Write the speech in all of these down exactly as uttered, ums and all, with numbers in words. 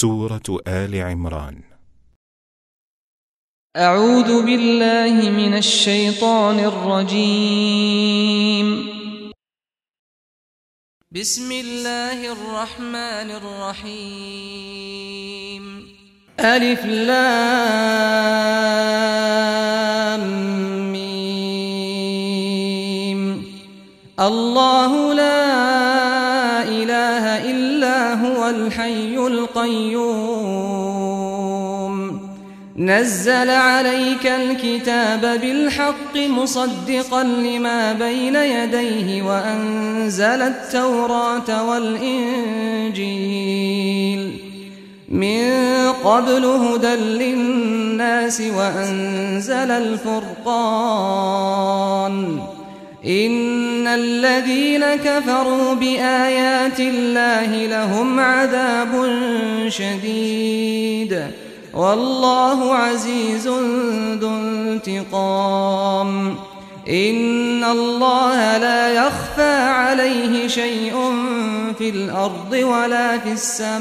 سورة آل عمران. أعوذ بالله من الشيطان الرجيم. بسم الله الرحمن الرحيم. ألف لام ميم. الله لا إله إلا هو الحي القيوم نزل عليك الكتاب بالحق مصدقا لما بين يديه وأنزل التوراة والإنجيل من قبل هدى للناس وأنزل الفرقان إن الذين كفروا بآيات الله لهم عذاب شديد والله عزيز ذو انتقام. إن الله لا يخفى عليه شيء في الأرض ولا في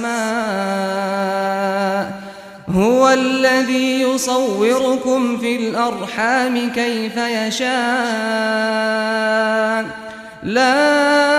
السماء هو الذي يصوركم في الأرحام كيف يشاء لا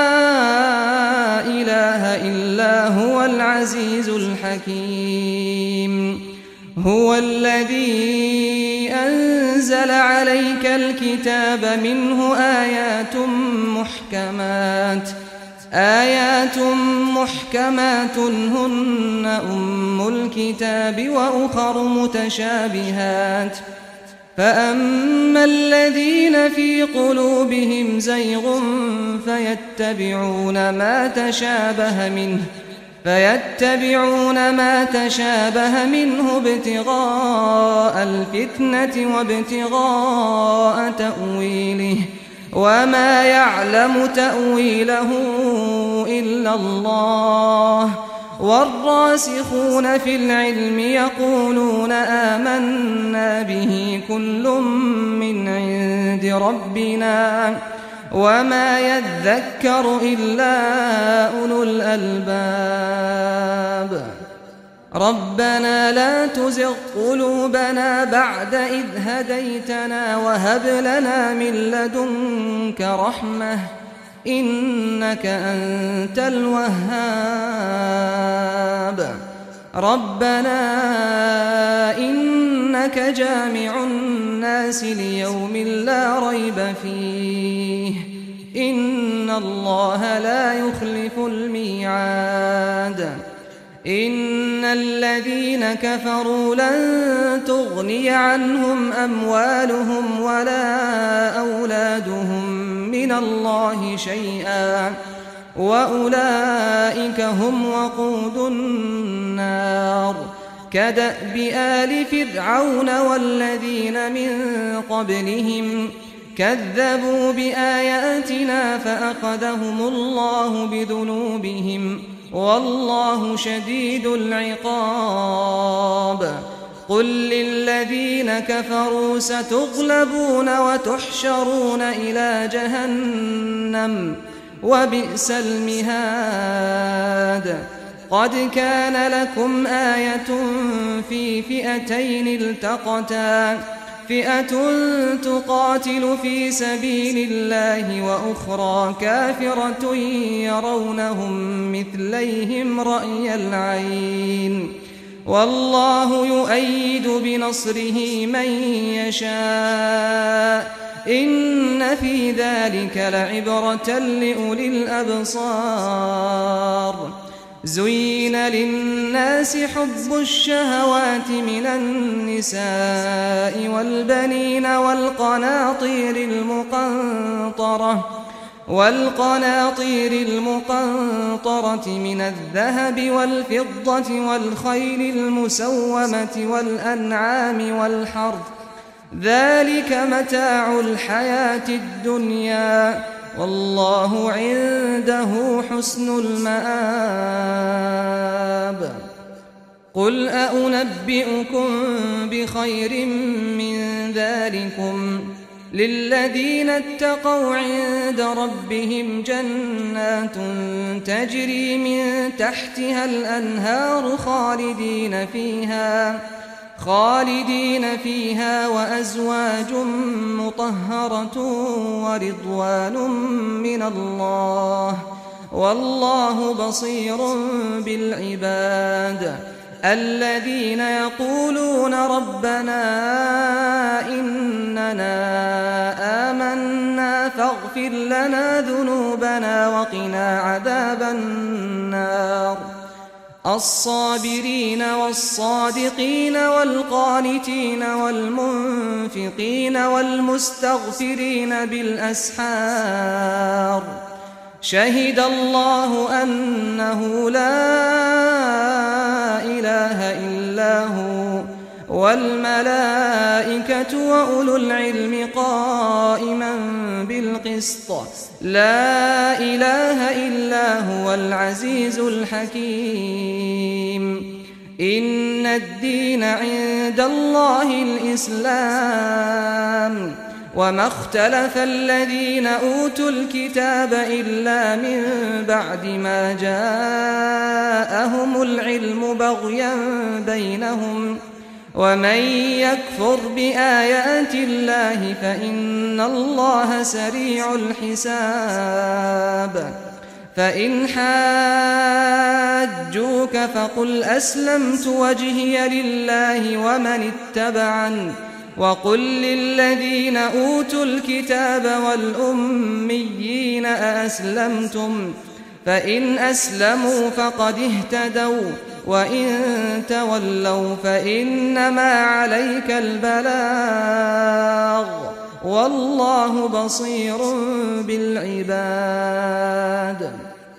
إله إلا هو العزيز الحكيم. هو الذي أنزل عليك الكتاب منه آيات محكمات آيات محكمات هن أم الكتاب وأخر متشابهات فأما الذين في قلوبهم زيغ فيتبعون ما تشابه منه فيتبعون ما تشابه منه ابتغاء الفتنة وابتغاء تأويله وما يعلم تأويله إلا الله والراسخون في العلم يقولون آمنا به كل من عند ربنا وما يذكر إلا أولو الألباب. ربنا لا تزغ قلوبنا بعد إذ هديتنا وهب لنا من لدنك رحمة إنك أنت الوهاب. ربنا إنك جامع الناس ليوم لا ريب فيه إن الله لا يخلف الميعاد. إن الذين كفروا لن تغني عنهم أموالهم ولا أولادهم من الله شيئا وأولئك هم وقود النار كدأب آل فرعون والذين من قبلهم كذبوا بآياتنا فأخذهم الله بذنوبهم والله شديد العقاب. قل للذين كفروا ستغلبون وتحشرون إلى جهنم وبئس المهاد. قد كان لكم آية في فئتين التقتا فئة تقاتل في سبيل الله وأخرى كافرة يرونهم مثليهم رأي العين والله يؤيد بنصره من يشاء إن في ذلك لعبرة لأولي الأبصار. زين للناس حب الشهوات من النساء والبنين والقناطير المقنطرة والقناطير المقنطرة من الذهب والفضة والخيل المسومة والأنعام والحرث ذلك متاع الحياة الدنيا والله عنده حسن المآب. قل أأنبئكم بخير من ذلكم للذين اتقوا عند ربهم جنات تجري من تحتها الأنهار خالدين فيها خالدين فيها وأزواج مطهرة ورضوان من الله والله بصير بالعباد الذين يقولون ربنا إننا آمنا فاغفر لنا ذنوبنا وقنا عذاب النار الصابرين والصادقين والقانتين والمنفقين والمستغفرين بالأسحار شهد الله أنه لا إله إلا هو والملائكة وأولو العلم قائما بالقسط لا إله إلا هو العزيز الحكيم إن الدين عند الله الإسلام وما اختلف الذين أوتوا الكتاب إلا من بعد ما جاءهم العلم بغيا بينهم ومن يكفر بآيات الله فإن الله سريع الحساب فإن حاجوك فقل أسلمت وجهي لله ومن اتبعني وقل للذين أوتوا الكتاب والأميين أأسلمتم فإن أسلموا فقد اهتدوا وإن تولوا فإنما عليك البلاغ والله بصير بالعباد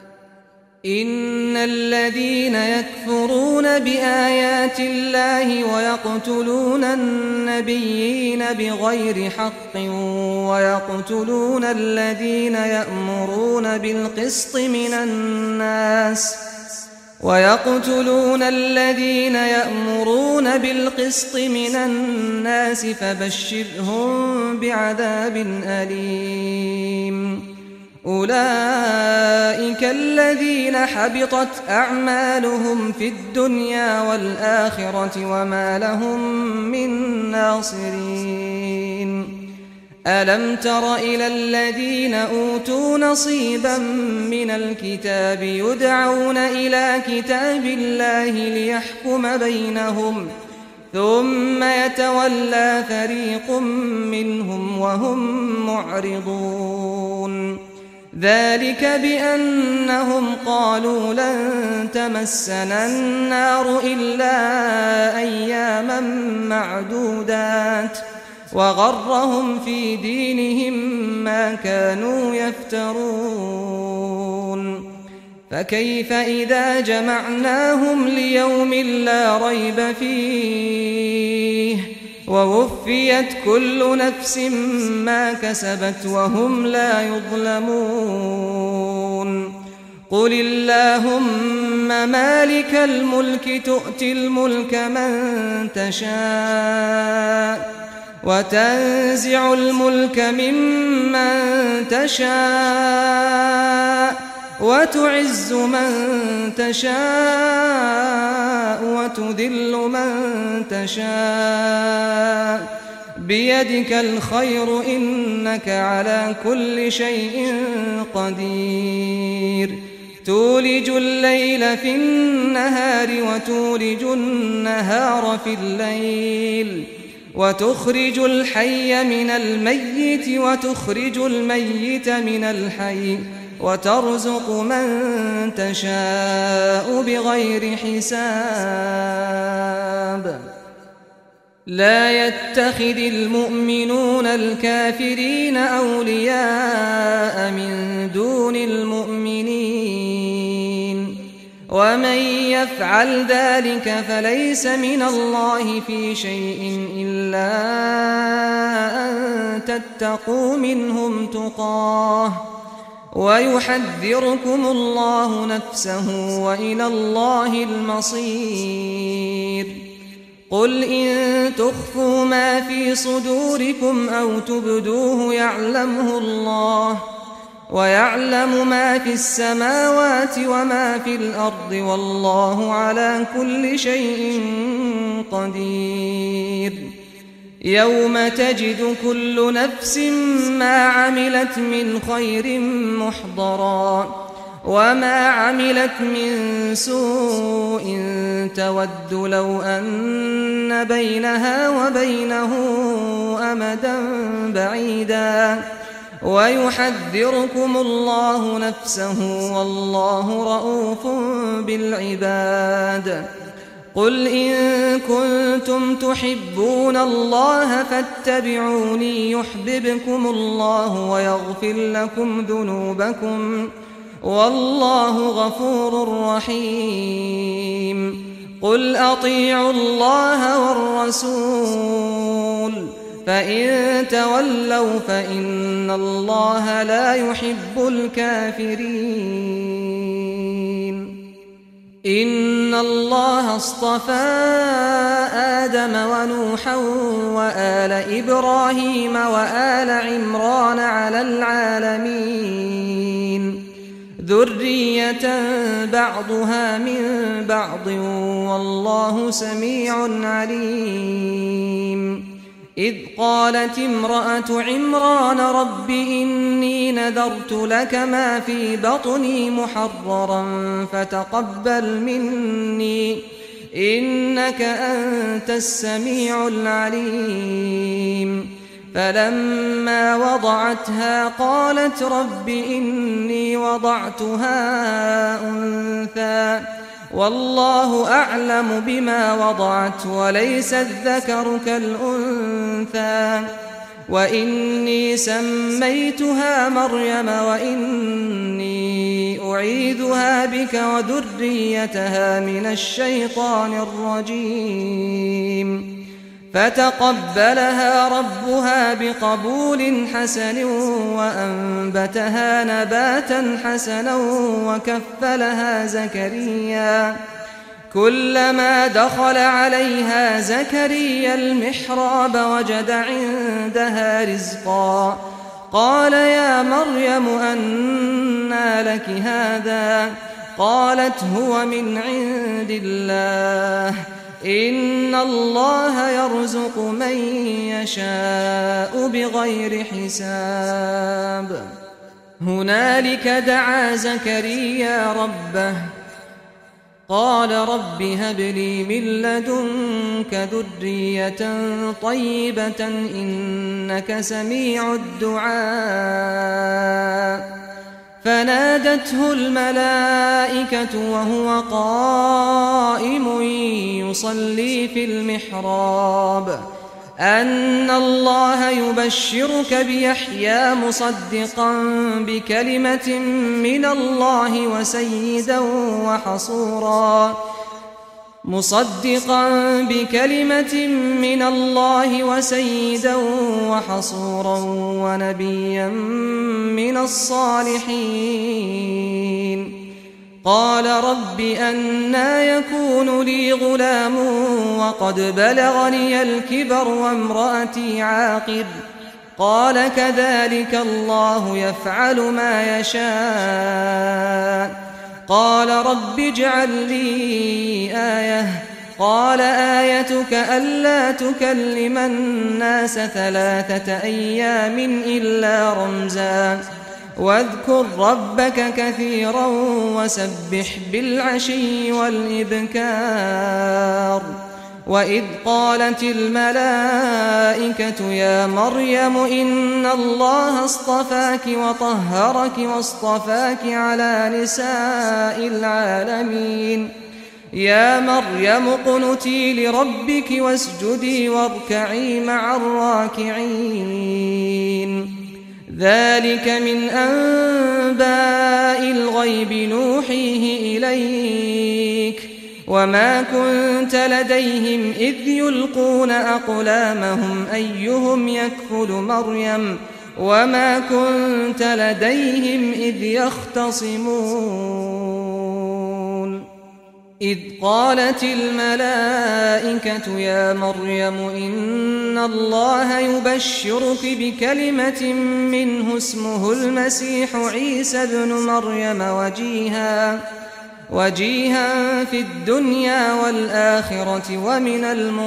إن الذين يكفرون بآيات الله ويقتلون النبيين بغير حق ويقتلون الذين يأمرون بالقسط من الناس ويقتلون الذين يأمرون بالقسط من الناس فبشرهم بعذاب أليم أولئك الذين حبطت أعمالهم في الدنيا والآخرة وما لهم من ناصرين ألم تر إلى الذين أوتوا نصيبا من الكتاب يدعون إلى كتاب الله ليحكم بينهم ثم يتولى فريق منهم وهم معرضون ذلك بأنهم قالوا لن تمسنا النار إلا أياما معدودات وغرهم في دينهم ما كانوا يفترون فكيف إذا جمعناهم ليوم لا ريب فيه ووفيت كل نفس ما كسبت وهم لا يظلمون قل اللهم مالك الملك تؤتي الملك من تشاء وتنزع الملك ممن تشاء وتعز من تشاء وتذل من تشاء بيدك الخير إنك على كل شيء قدير تولج الليل في النهار وتولج النهار في الليل وتخرج الحي من الميت وتخرج الميت من الحي وترزق من تشاء بغير حساب لا يتخذ المؤمنون الكافرين أولياء من دون المؤمنين ومن يفعل ذلك فليس من الله في شيء إلا أن تتقوا منهم تقاه ويحذركم الله نفسه وإلى الله المصير قل إن تخفوا ما في صدوركم أو تبدوه يعلمه الله ويعلم ما في السماوات وما في الأرض والله على كل شيء قدير. يوم تجد كل نفس ما عملت من خير محضرا وما عملت من سوء تود لو أن بينها وبينه أمدا بعيدا ويحذركم الله نفسه والله رؤوف بالعباد. قل إن كنتم تحبون الله فاتبعوني يحببكم الله ويغفر لكم ذنوبكم والله غفور رحيم. قل أطيعوا الله والرسول فإن تولوا فإن الله لا يحب الكافرين. إن الله اصطفى آدم ونوحا وآل إبراهيم وآل عمران على العالمين ذرية بعضها من بعض والله سميع عليم. إذ قالت امرأة عمران رب إني نذرت لك ما في بطني محررا فتقبل مني إنك أنت السميع العليم. فلما وضعتها قالت رب إني وضعتها أنثى والله أعلم بما وضعت وليس الذكر كالأنثى وإني سميتها مريم وإني أعيذها بك وذريتها من الشيطان الرجيم. فتقبلها ربها بقبول حسن وأنبتها نباتا حسنا وكفلها زكريا. كلما دخل عليها زكريا المحراب وجد عندها رزقا قال يا مريم أنى لك هذا قالت هو من عند الله إن الله يرزق من يشاء بغير حساب. هنالك دعا زكريا ربه قال رب هب لي من لدنك ذرية طيبة إنك سميع الدعاء. فنادته الملائكة وهو قائم يصلي في المحراب أن الله يبشرك بيحيى مصدقا بكلمة من الله وسيدا وحصورا مصدقا بكلمة من الله وسيدا وحصورا ونبيا من الصالحين. قال رب أنى يكون لي غلام وقد بلغني الكبر وامرأتي عاقر قال كذلك الله يفعل ما يشاء. قال رب اجعل لي آية قال آيتك ألا تكلم الناس ثلاثة أيام إلا رمزا واذكر ربك كثيرا وسبح بالعشي والإبكار. وإذ قالت الملائكة يا مريم إن الله اصطفاك وطهرك واصطفاك على نساء العالمين يا مريم اقنتي لربك واسجدي واركعي مع الراكعين. ذلك من أنباء الغيب نوحيه إليك وما كنت لديهم إذ يلقون أقلامهم أيهم يكفل مريم وما كنت لديهم إذ يختصمون. إذ قالت الملائكة يا مريم إن الله يبشرك بكلمة منه اسمه المسيح عيسى ابن مريم وجيها وجيها في الدنيا والآخرة ومن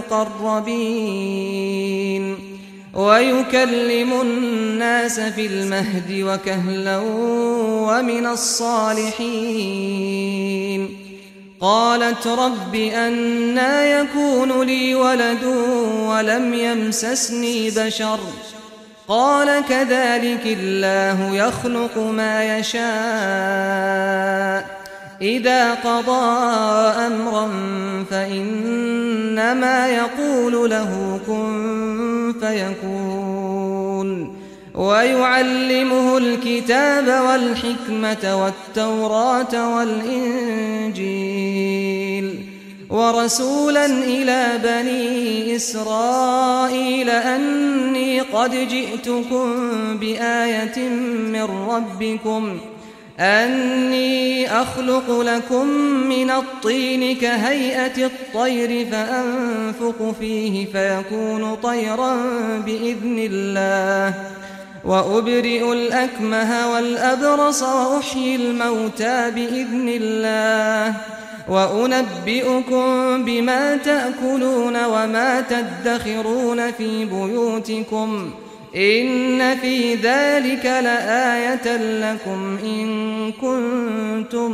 المقربين ويكلم الناس في المهد وكهلا ومن الصالحين. قالت رب أنى يكون لي ولد ولم يمسسني بشر قال كذلك الله يخلق ما يشاء إذا قضى أمرا فإنما يقول له كن فيكون. ويعلمه الكتاب والحكمة والتوراة والإنجيل ورسولا إلى بني إسرائيل أني قد جئتكم بآية من ربكم أني أخلق لكم من الطين كهيئة الطير فأنفخ فيه فيكون طيرا بإذن الله وأبرئ الأكمه والأبرص وأحيي الموتى بإذن الله وأنبئكم بما تأكلون وما تدخرون في بيوتكم إن في ذلك لآية لكم إن كنتم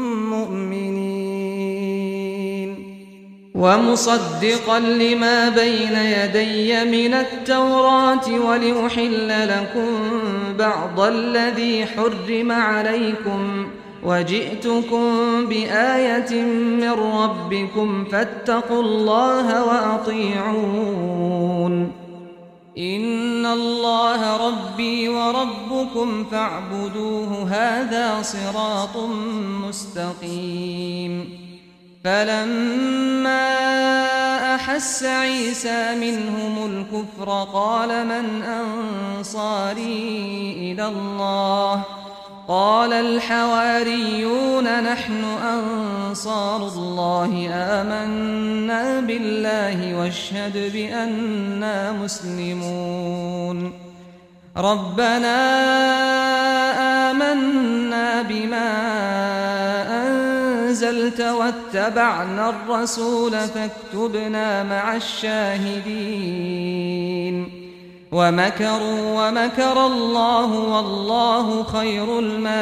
مؤمنين. ومصدقا لما بين يدي من التوراة ولأحل لكم بعض الذي حرم عليكم وجئتكم بآية من ربكم فاتقوا الله وأطيعون. إن الله ربي وربكم فاعبدوه هذا صراط مستقيم. فلما أحس عيسى منهم الكفر قال من أنصاري إلى الله قال الحواريون نحن أنصار الله آمنا بالله واشهد بأننا مسلمون. ربنا آمنا بما أنزلت واتبعنا الرسول فاكتبنا مع الشاهدين. ومكروا ومكر الله والله خير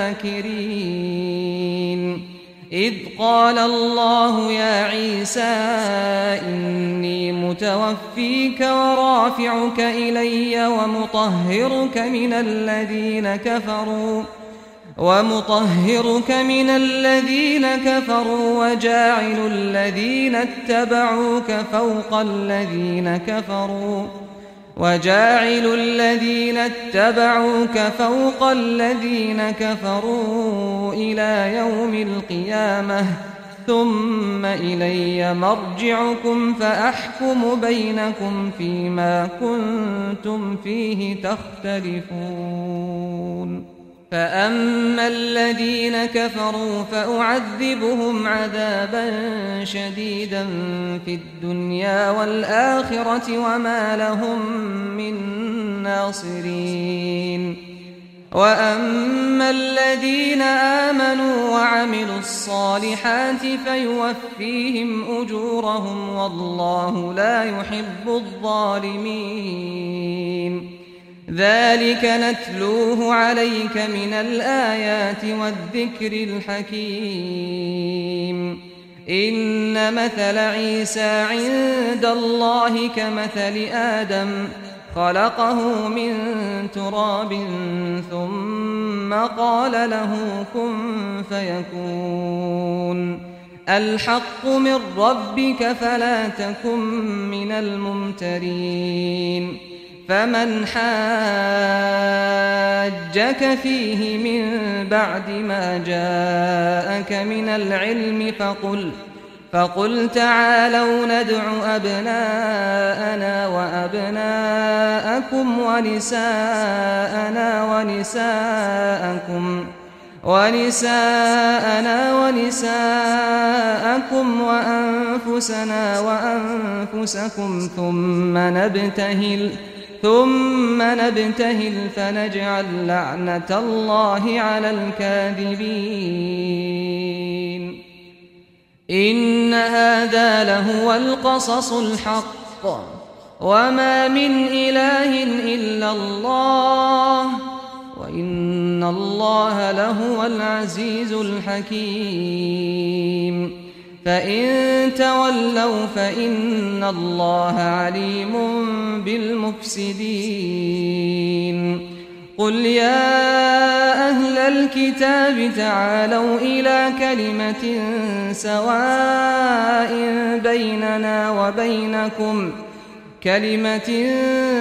الماكرين. إذ قال الله يا عيسى إني متوفيك ورافعك إلي ومطهرك من الذين كفروا ومطهرك من الذين كفروا وجاعل الذين اتبعوك فوق الذين كفروا وجاعل الذين اتبعوك فوق الذين كفروا إلى يوم القيامة ثم إلي مرجعكم فأحكم بينكم فيما كنتم فيه تختلفون. فأما الذين كفروا فأعذبهم عذابا شديدا في الدنيا والآخرة وما لهم من ناصرين. وأما الذين آمنوا وعملوا الصالحات فيوفيهم أجورهم والله لا يحب الظالمين. ذلك نتلوه عليك من الآيات والذكر الحكيم. إن مثل عيسى عند الله كمثل آدم خلقه من تراب ثم قال له كن فيكون. الحق من ربك فلا تكن من الممترين. فمن حاجك فيه من بعد ما جاءك من العلم فقل فقل تعالوا ندع أبناءنا وأبناءكم ونساءنا ونساءكم ونساءنا ونساءكم وأنفسنا وأنفسكم ثم نبتهل ثم نبتهل فنجعل لعنة الله على الكاذبين إن هذا لهو القصص الحق وما من إله إلا الله وإن الله لهو العزيز الحكيم فإن تولوا فإن الله عليم بالمفسدين قل يا أهل الكتاب تعالوا إلى كلمة سواء بيننا وبينكم كلمة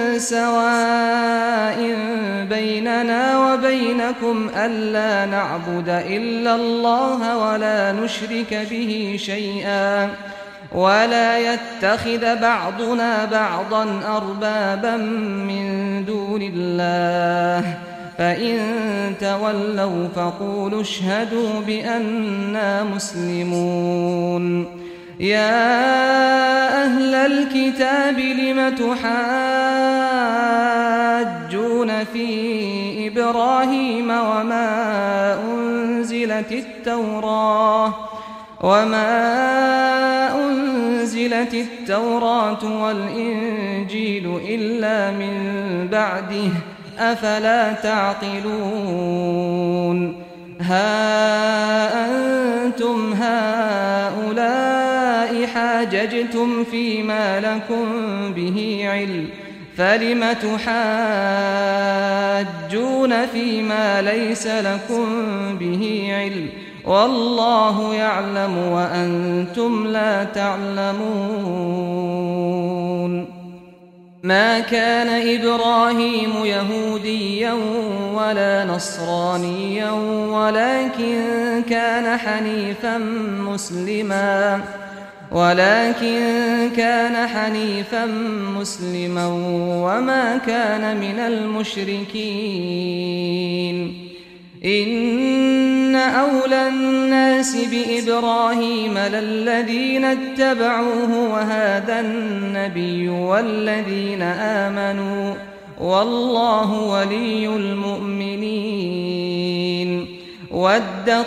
سواء بيننا وبينكم ألا نعبد إلا الله ولا نشرك به شيئا ولا يتخذ بعضنا بعضا أربابا من دون الله فإن تولوا فقولوا اشهدوا بأننا مسلمون يا أهل الكتاب لم تحاجون في إبراهيم وما أنزلت التوراة وما أنزلت التوراة والإنجيل إلا من بعده أفلا تعقلون ها أنتم هؤلاء حاججتم فيما لكم به علم فلم تحاجون فيما ليس لكم به علم والله يعلم وأنتم لا تعلمون ما كان إبراهيم يهوديا ولا نصرانيا ولكن كان حنيفا مسلما ولكن كان حنيفا مسلما وما كان من المشركين إن أولى الناس بإبراهيم للذين اتبعوه وهذا النبي والذين آمنوا والله ولي المؤمنين ودت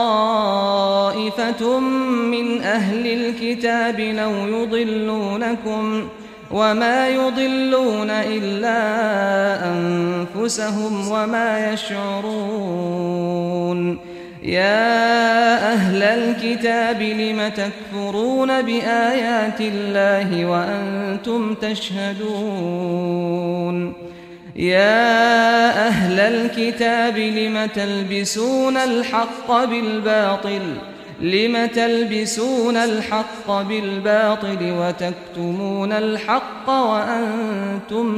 طائفة من أهل الكتاب لو يضلونكم وما يضلون إلا أنفسهم وما يشعرون يا أهل الكتاب لم تكفرون بآيات الله وأنتم تشهدون يا أهل الكتاب لم تلبسون الحق بالباطل لم تلبسون الحق بالباطل وتكتمون الحق وأنتم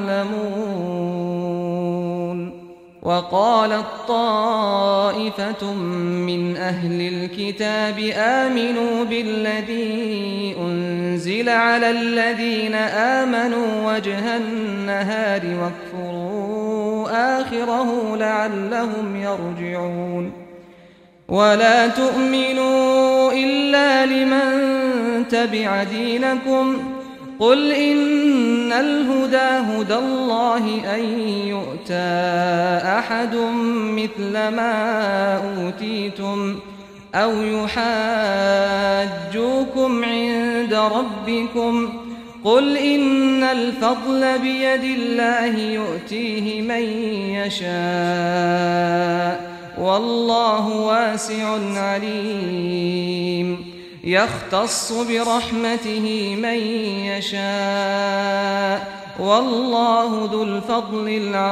تعلمون وقالت طائفة من أهل الكتاب آمنوا بالذي أنزل على الذين آمنوا وجه النهار واكفروا آخره لعلهم يرجعون ولا تؤمنوا إلا لمن تبع دينكم قل إن الهدى هدى الله أن يؤتى أحد مثل ما أوتيتم أو يحاجوكم عند ربكم قل إن الفضل بيد الله يؤتيه من يشاء والله واسع عليم يختص برحمته من يشاء والله ذو الفضل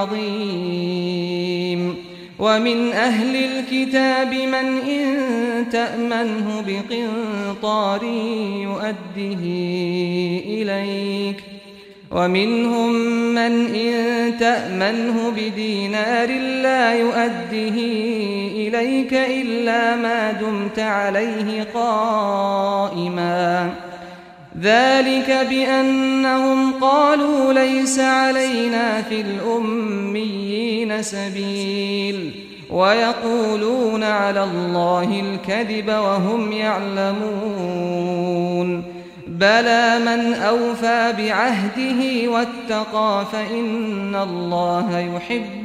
العظيم ومن أهل الكتاب من إن تأمنه بقنطار يؤده إليك ومنهم من إن تأمنه بدينار لا يؤده إليك إلا ما دمت عليه قائما ذلك بأنهم قالوا ليس علينا في الأميين سبيل ويقولون على الله الكذب وهم يعلمون بلى من أوفى بعهده واتقى فإن الله يحب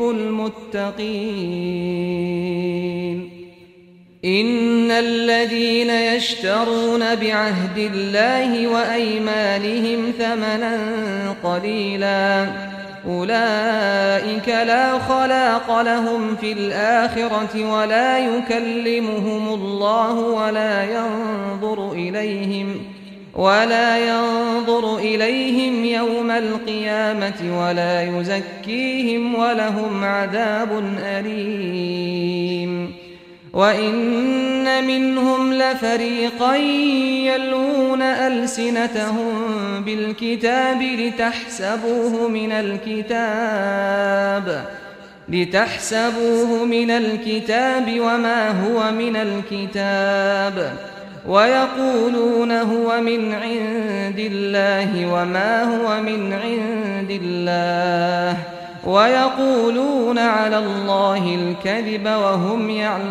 المتقين إن الذين يشترون بعهد الله وأيمانهم ثمنا قليلا أولئك لا خلاق لهم في الآخرة ولا يكلمهم الله ولا ينظر إليهم ولا ينظر إليهم يوم القيامة ولا يزكيهم ولهم عذاب أليم وإن منهم لفريقا يلوون ألسنتهم بالكتاب لتحسبوه من الكتاب لتحسبوه من الكتاب وما هو من الكتاب ويقولون هو من عند الله وما هو من عند الله ويقولون على الله الكذب وهم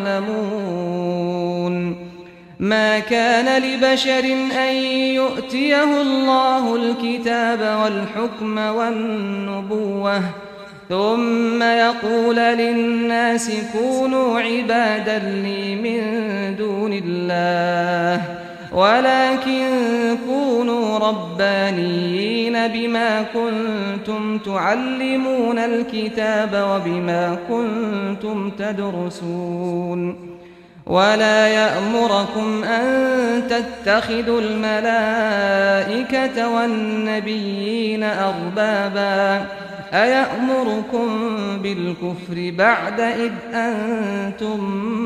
يعلمون ما كان لبشر أن يؤتيه الله الكتاب والحكم والنبوة ثم يقول للناس كونوا عبادا لي من دون الله ولكن كونوا ربانيين بما كنتم تعلمون الكتاب وبما كنتم تدرسون ولا يأمركم أن تتخذوا الملائكة والنبيين أربابا أيأمركم بالكفر بعد إذ أنتم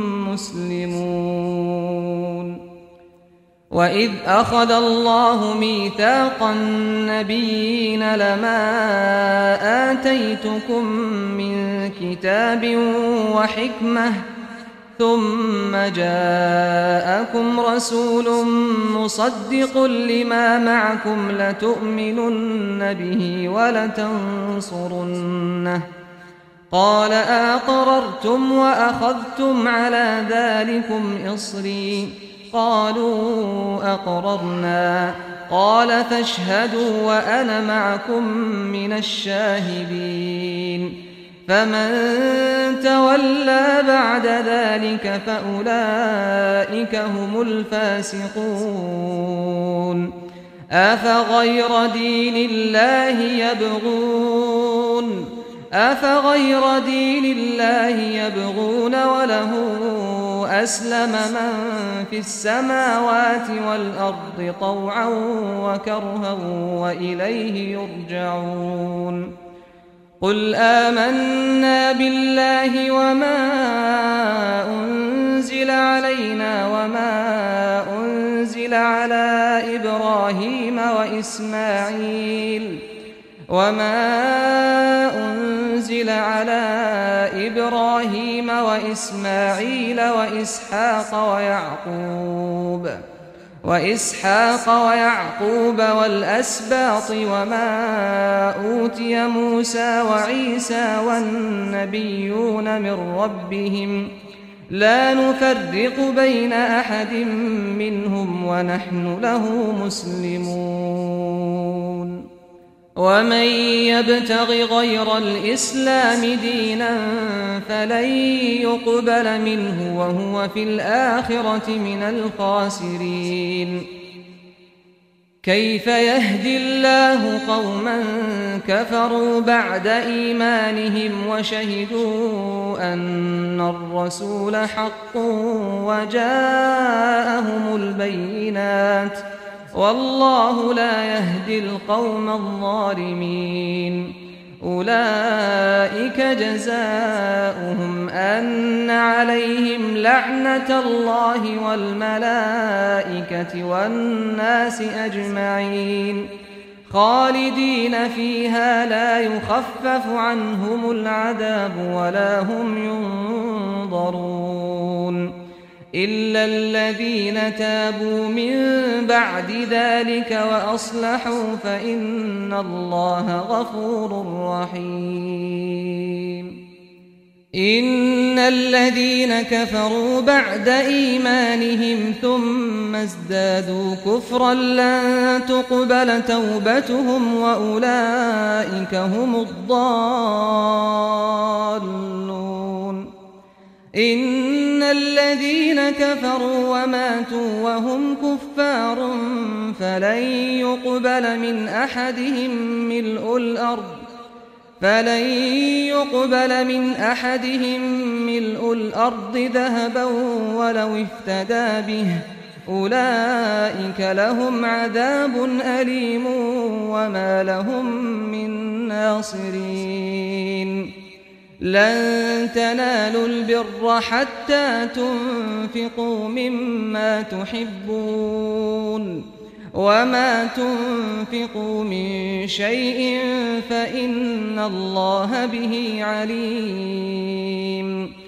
مسلمون وإذ أخذ الله ميثاق النبيين لما آتيتكم من كتاب وحكمة ثم جاءكم رسول مصدق لما معكم لتؤمنن به ولتنصرنه قال أقررتم وأخذتم على ذلكم إصري قالوا أقررنا قال فاشهدوا وأنا معكم من الشاهدين فمن تولى بعد ذلك فأولئك هم الفاسقون أفغير دين الله يبغون أفغير دين الله يبغون وله أسلم من في السماوات والأرض طوعا وكرها وإليه يرجعون قل آمنا بالله وما أنزل علينا وما أنزل على إبراهيم وإسماعيل وما أنزل على إبراهيم وإسماعيل وإسحاق ويعقوب وإسحاق ويعقوب والأسباط وما أوتي موسى وعيسى والنبيون من ربهم لا نفرق بين أحد منهم ونحن له مسلمون ومن يبتغ غير الإسلام دينا فلن يقبل منه وهو في الآخرة من الخاسرين كيف يهدي الله قوما كفروا بعد إيمانهم وشهدوا أن الرسول حق وجاءهم البينات والله لا يهدي القوم الظالمين أولئك جزاؤهم أن عليهم لعنة الله والملائكة والناس أجمعين خالدين فيها لا يخفف عنهم العذاب ولا هم ينظرون إلا الذين تابوا من بعد ذلك وأصلحوا فإن الله غفور رحيم إن الذين كفروا بعد إيمانهم ثم ازدادوا كفرا لن تقبل توبتهم وأولئك هم الضالون إن الذين كفروا وماتوا وهم كفار فلن يقبل من أحدهم ملء الأرض فلن يقبل من أحدهم ملء الأرض ذهبا ولو افتدى به أولئك لهم عذاب أليم وما لهم من ناصرين لن تنالوا البر حتى تنفقوا مما تحبون وما تنفقوا من شيء فإن الله به عليم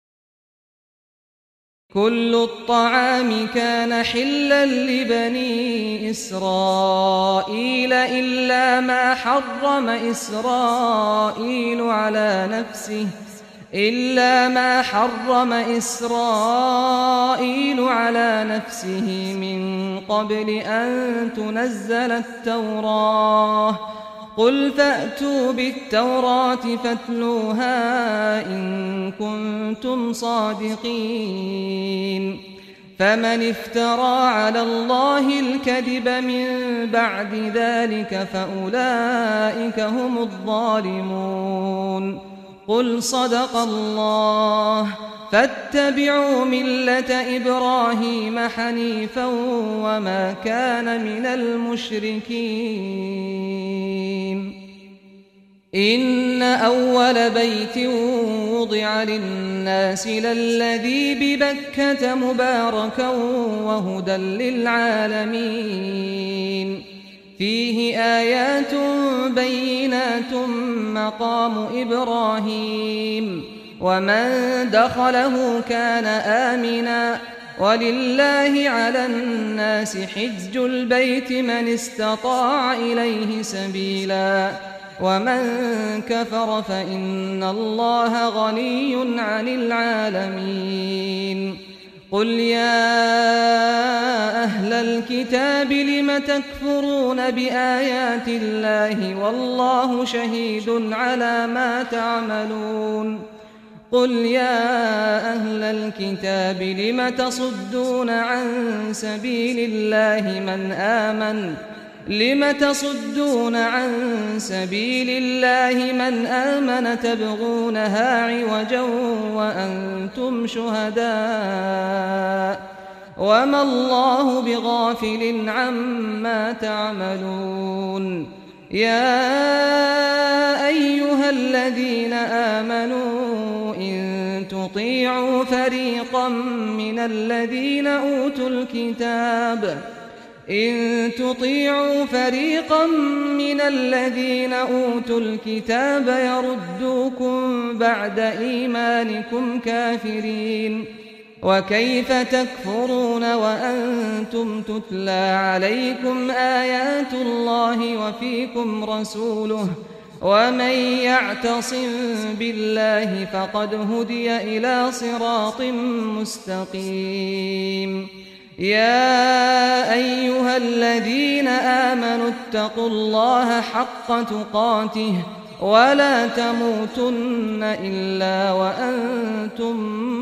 كل الطعام كان حلا لبني إسرائيل إلا ما حرم إسرائيل على نفسه إلا ما حرم إسرائيل على نفسه من قبل أن تنزل التوراة قل فأتوا بالتوراة فاتلوها إن كنتم صادقين فمن افترى على الله الكذب من بعد ذلك فأولئك هم الظالمون قل صدق الله فاتبعوا ملة إبراهيم حنيفا وما كان من المشركين إن أول بيت وضع للناس للذي ببكة مباركا وهدى للعالمين فيه آيات بينات مقام إبراهيم ومن دخله كان آمنا ولله على الناس حج البيت من استطاع إليه سبيلا ومن كفر فإن الله غني عن العالمين قل يا أهل الكتاب لم تكفرون بآيات الله والله شهيد على ما تعملون قل يا أهل الكتاب لم تصدون عن سبيل الله من آمن لم تصدون عن سبيل الله من آمن تبغونها عوجا وأنتم شهداء وما الله بغافل عما تعملون يا أيها الذين آمنوا إن تطيعوا فريقا من الذين أوتوا الكتاب إن تطيعوا فريقا من الذين أوتوا الكتاب يردوكم بعد إيمانكم كافرين وكيف تكفرون وأنتم تتلى عليكم آيات الله وفيكم رسوله ومن يعتصم بالله فقد هدي إلى صراط مستقيم يا أيها الذين آمنوا اتقوا الله حق تقاته ولا تموتن إلا وأنتم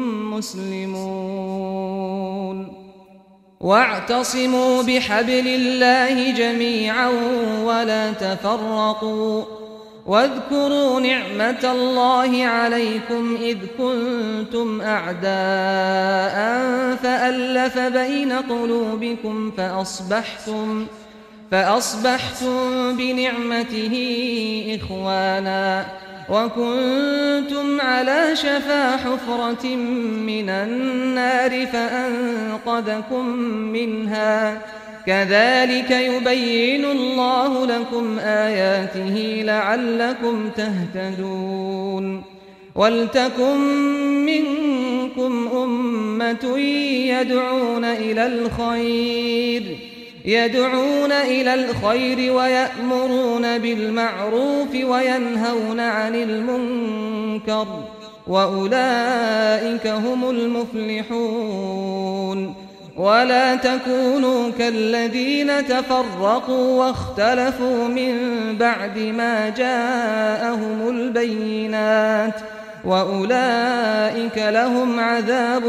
مسلمون واعتصموا بحبل الله جميعا ولا تفرقوا واذكروا نعمة الله عليكم إذ كنتم أعداء فألف بين قلوبكم فأصبحتم فأصبحتم بنعمته إخوانا وكنتم على شفا حفرة من النار فأنقذكم منها كذلك يبين الله لكم آياته لعلكم تهتدون ولتكن منكم أمة يدعون إلى الخير يدعون إلى الخير ويأمرون بالمعروف وينهون عن المنكر وأولئك هم المفلحون. ولا تكونوا كالذين تفرقوا واختلفوا من بعد ما جاءهم البينات وأولئك لهم عذاب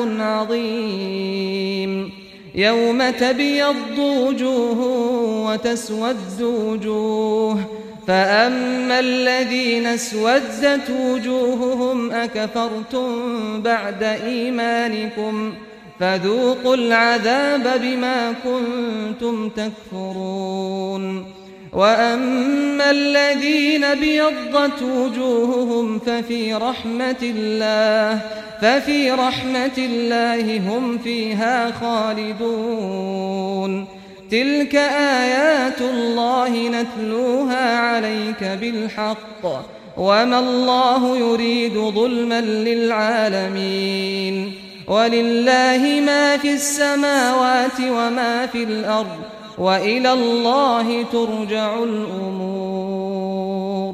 عظيم. يوم تبيض وجوه وتسود وجوه، فأما الذين اسودت وجوههم أكفرتم بعد إيمانكم فذوقوا العذاب بما كنتم تكفرون. وأما الذين ابيضت وجوههم ففي رحمة الله ففي رحمة الله هم فيها خالدون. تلك آيات الله نتلوها عليك بالحق وما الله يريد ظلما للعالمين. ولله ما في السماوات وما في الأرض وإلى الله ترجع الأمور.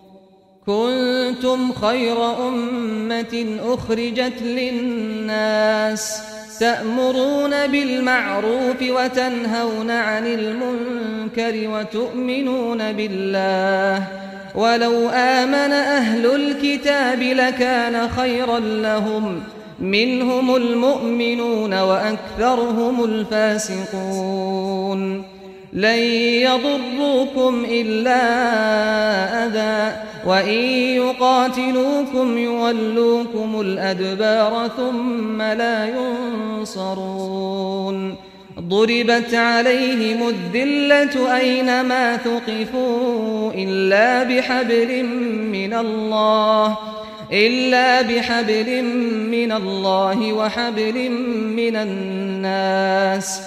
كنتم خير أمة أخرجت للناس تأمرون بالمعروف وتنهون عن المنكر وتؤمنون بالله. ولو آمن أهل الكتاب لكان خيرا لهم، منهم المؤمنون وأكثرهم الفاسقون. لن يضروكم إلا أذى وإن يقاتلوكم يولوكم الأدبار ثم لا ينصرون. ضربت عليهم الذلة أينما ثقفوا إلا بحبل من الله إلا بحبل من الله وحبل من الناس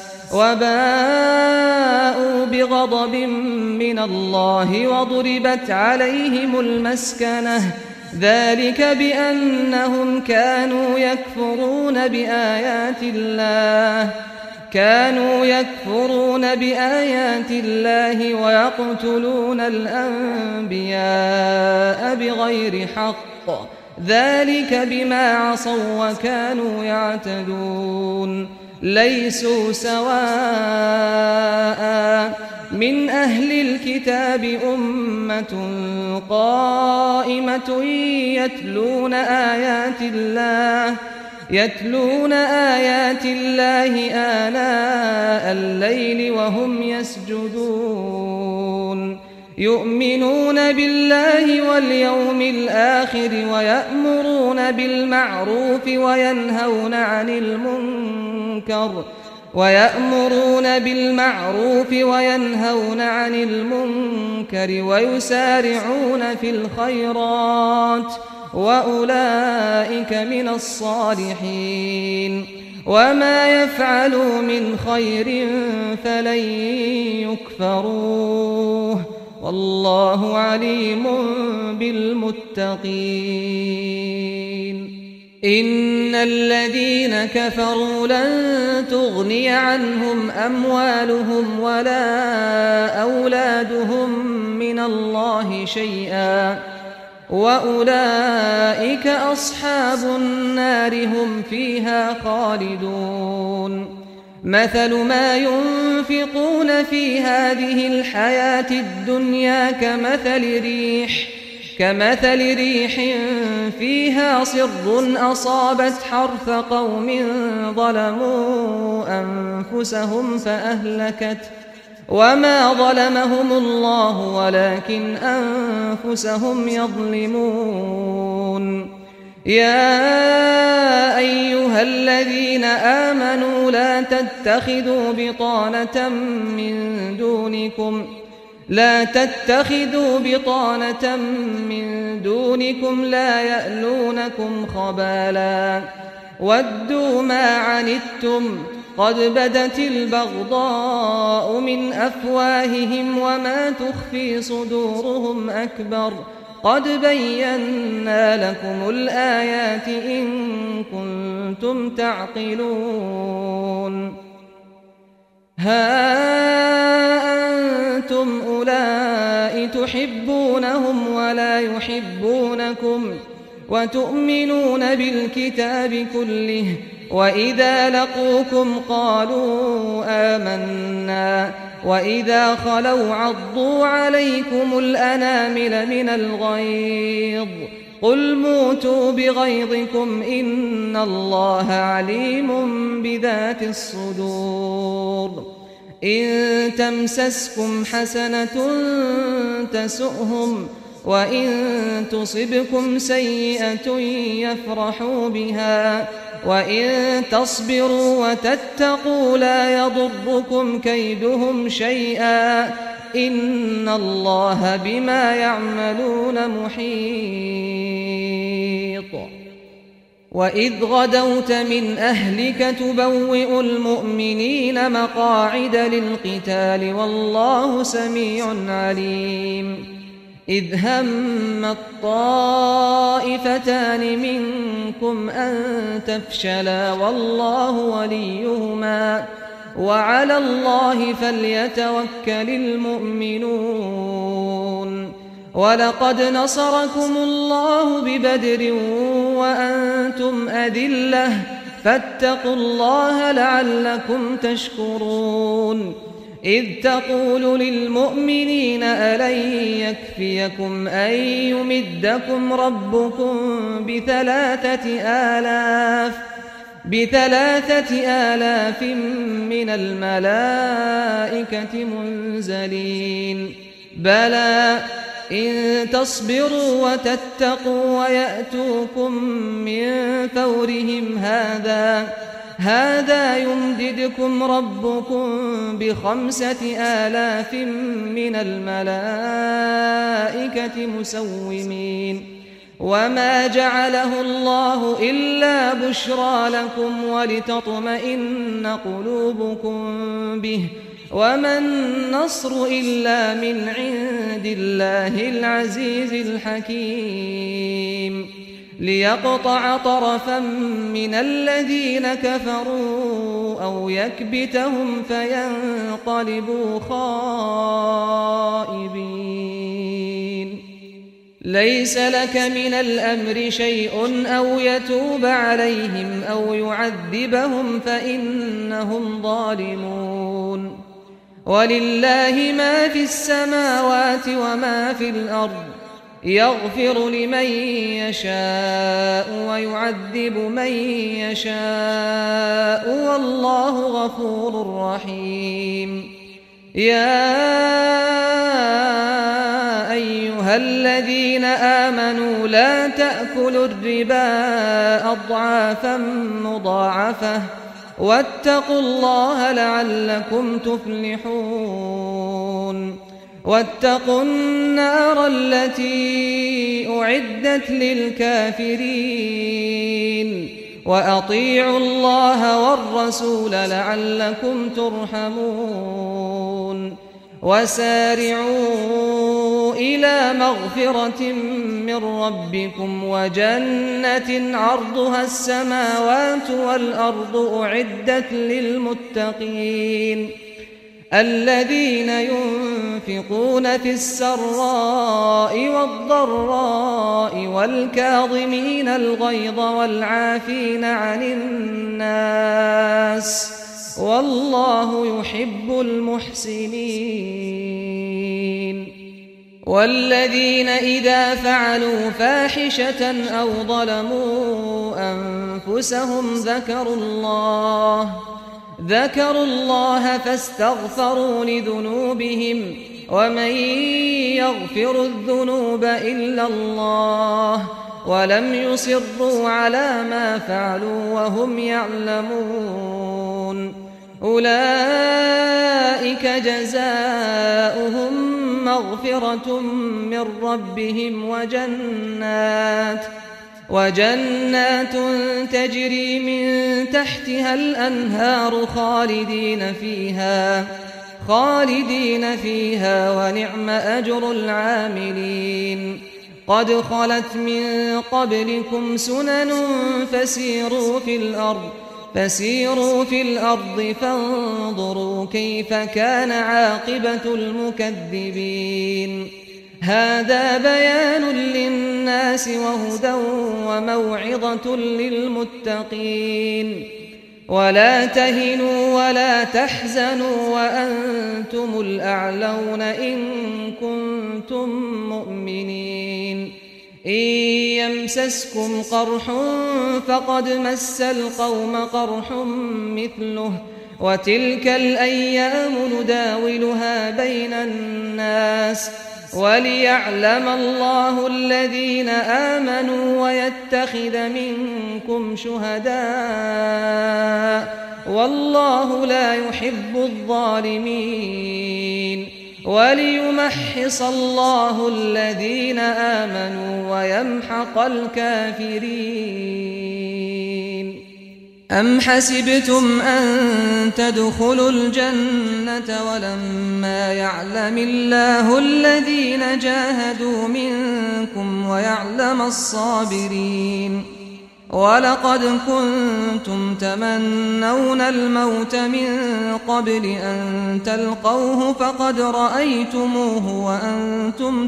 وباءوا بغضب من الله وضربت عليهم المسكنة ذلك بأنهم كانوا يكفرون بآيات الله كانوا يكفرون بآيات الله ويقتلون الأنبياء بغير حق ذلك بما عصوا وكانوا يعتدون. ليسوا سواء من أهل الكتاب أمة قائمة يتلون آيات الله يتلون آيات الله آناء الليل وهم يسجدون. يؤمنون بالله واليوم الآخر ويأمرون بالمعروف وينهون عن المنكر ويأمرون بالمعروف وينهون عن المنكر ويسارعون في الخيرات وأولئك من الصالحين. وما يفعلوا من خير فلن يكفروه والله عليم بالمتقين. إن الذين كفروا لن تغني عنهم أموالهم ولا أولادهم من الله شيئا وأولئك أصحاب النار هم فيها خالدون. مثل ما ينفقون في هذه الحياة الدنيا كمثل ريح كمثل ريح فيها صر أصابت حرث قوم ظلموا أنفسهم فأهلكت وما ظلمهم الله ولكن أنفسهم يظلمون. يا أيها الذين آمنوا لا تتخذوا بطانة من دونكم لا تتخذوا بطانة من دونكم لا يألونكم خبالا ودوا ما عنتم قد بدت البغضاء من أفواههم وما تخفي صدورهم أكبر قد بينا لكم الآيات إن كنتم تعقلون. ها أنتم أولئك تحبونهم ولا يحبونكم وتؤمنون بالكتاب كله، وإذا لقوكم قالوا آمنا، وإذا خلوا عضوا عليكم الأنامل من الغيظ، قل موتوا بغيظكم إن الله عليم بذات الصدور. إن تمسسكم حسنة تسؤهم، وإن تصبكم سيئة يفرحوا بها، وإن تصبروا وتتقوا لا يضركم كيدهم شيئا إن الله بما يعملون محيط. وإذ غدوت من أهلك تبوئ المؤمنين مقاعد للقتال والله سميع عليم. إذ هم الطائفتان منكم أن تفشلا والله وليهما وعلى الله فليتوكل المؤمنون. ولقد نصركم الله ببدر وأنتم أذلة فاتقوا الله لعلكم تشكرون. إذ تقول للمؤمنين ألن يكفيكم أن يمدكم ربكم بثلاثة آلاف بثلاثة آلاف من الملائكة منزلين؟ بلى إن تصبروا وتتقوا ويأتوكم من فورهم هذا هذا يمددكم ربكم بخمسة آلاف من الملائكة مسومين. وما جعله الله إلا بشرى لكم ولتطمئن قلوبكم به، وما النصر إلا من عند الله العزيز الحكيم. ليقطع طرفا من الذين كفروا أو يكبتهم فينقلبوا خائبين. ليس لك من الأمر شيء أو يتوب عليهم أو يعذبهم فإنهم ظالمون. ولله ما في السماوات وما في الأرض، يغفر لمن يشاء ويعذب من يشاء والله غفور رحيم. يا أيها الذين آمنوا لا تأكلوا الربا أضعافا مضاعفة واتقوا الله لعلكم تفلحون. واتقوا النار التي أعدت للكافرين وأطيعوا الله والرسول لعلكم ترحمون. وسارعوا إلى مغفرة من ربكم وجنة عرضها السماوات والأرض أعدت للمتقين الذين ينفقون في السراء والضراء والكاظمين الغيظ والعافين عن الناس والله يحب المحسنين. والذين إذا فعلوا فاحشة أو ظلموا أنفسهم ذكروا الله ذكروا الله فاستغفروا لذنوبهم ومن يغفر الذنوب إلا الله ولم يصروا على ما فعلوا وهم يعلمون. أولئك جزاؤهم مغفرة من ربهم وجنات وجنات تجري من تحتها الأنهار خالدين فيها خالدين فيها ونعم أجر العاملين. قد خلت من قبلكم سنن فسيروا في الأرض فسيروا في الأرض فانظروا كيف كان عاقبة المكذبين. هذا بيان للناس وهدى وموعظة للمتقين ولا تهنوا ولا تحزنوا وأنتم الأعلون إن كنتم مؤمنين إن يمسسكم قرح فقد مس القوم قرح مثله وتلك الأيام نداولها بين الناس وليعلم الله الذين آمنوا ويتخذ منكم شهداء والله لا يحب الظالمين وليمحص الله الذين آمنوا ويمحق الكافرين أم حسبتم أن تدخلوا الجنة ولما يعلم الله الذين جاهدوا منكم ويعلم الصابرين ولقد كنتم تمنون الموت من قبل أن تلقوه فقد رأيتموه وأنتم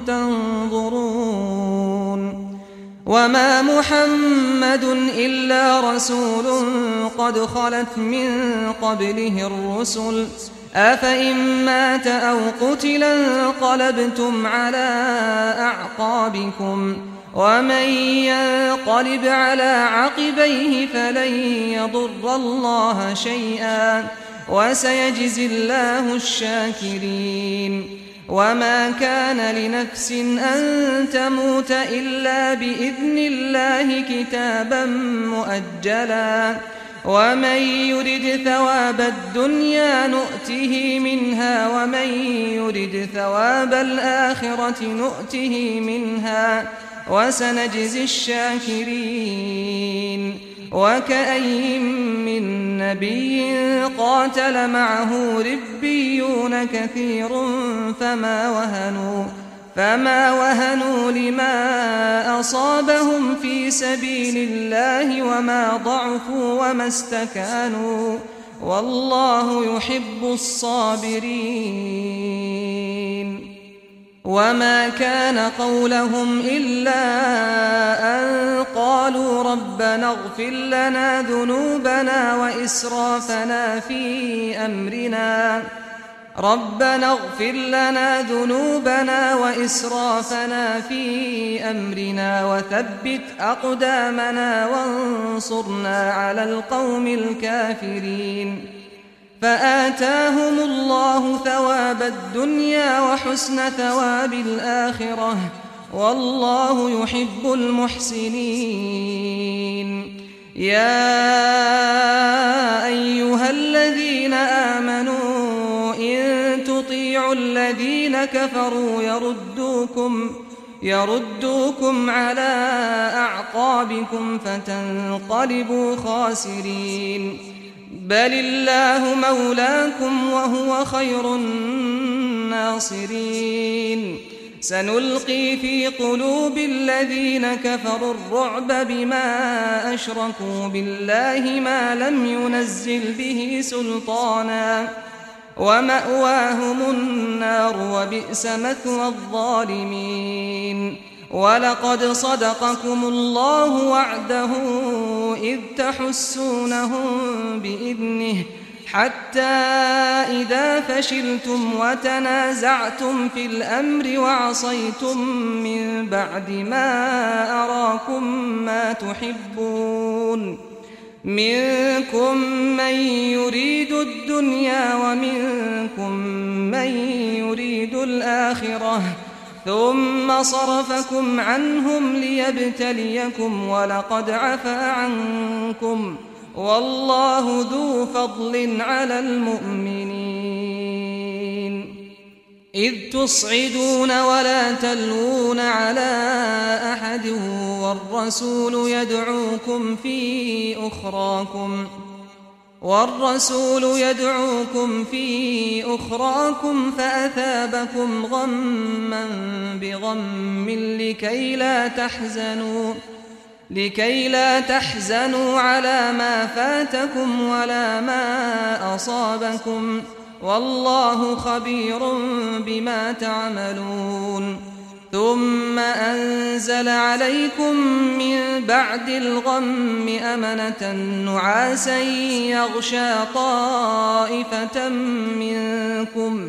تنظرون وما محمد إلا رسول قد خلت من قبله الرسل أفإن مات أو قتل انقلبتم على أعقابكم ومن ينقلب على عقبيه فلن يضر الله شيئا وسيجزي الله الشاكرين وما كان لنفس أن تموت إلا بإذن الله كتابا مؤجلا ومن يرد ثواب الدنيا نؤته منها ومن يرد ثواب الآخرة نؤته منها وسنجزي الشاكرين وكأي من نبي قاتل معه ربيون كثير فما وهنوا فما وهنوا لما أصابهم في سبيل الله وما ضعفوا وما استكانوا والله يحب الصابرين وما كان قولهم إلا أن قالوا ربنا اغفر لنا ذنوبنا وإسرافنا في أمرنا ربنا اغفر لنا ذنوبنا وإسرافنا في أمرنا وثبت أقدامنا وانصرنا على القوم الكافرين فآتاهم الله ثواب الدنيا وحسن ثواب الآخرة والله يحب المحسنين يا أيها الذين آمنوا إن تطيعوا الذين كفروا يردوكم يردوكم على أعقابكم فتنقلبوا خاسرين بل الله مولاكم وهو خير الناصرين سنلقي في قلوب الذين كفروا الرعب بما أشركوا بالله ما لم ينزل به سلطانا ومأواهم النار وبئس مثوى الظالمين ولقد صدقكم الله وعده إذ تحسونهم بإذنه حتى إذا فشلتم وتنازعتم في الأمر وعصيتم من بعد ما أراكم ما تحبون منكم من يريد الدنيا ومنكم من يريد الآخرة ثم صرفكم عنهم ليبتليكم ولقد عفا عنكم والله ذو فضل على المؤمنين إذ تصعدون ولا تلوون على أحد والرسول يدعوكم في أخراكم والرسول يدعوكم في أخراكم فأثابكم غما بغم لكي لا تحزنوا لكي لا تحزنوا على ما فاتكم ولا ما أصابكم والله خبير بما تعملون ثم أنزل عليكم من بعد الغم أمنة نعاسا يغشى طائفة منكم